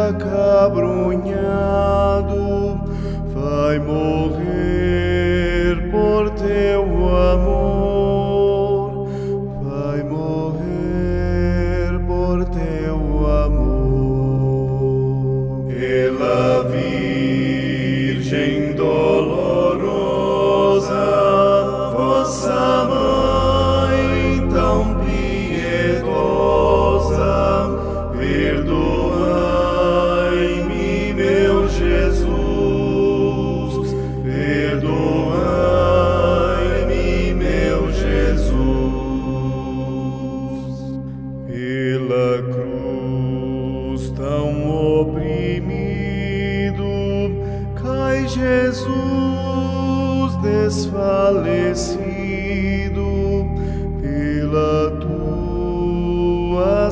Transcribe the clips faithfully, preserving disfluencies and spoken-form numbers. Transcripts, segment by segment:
acabrunhado, vai morrer por teu amor, vai morrer por teu amor. Pela Virgem dolorosa, vossa mãe tão piedosa, perdoai-me, meu Jesus, perdoai-me, meu Jesus. Pela cruz tão oprimido, cai Jesus desfalecido, pela tua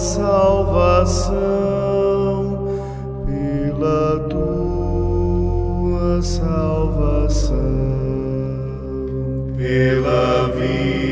salvação, pela tua salvação. Pela vida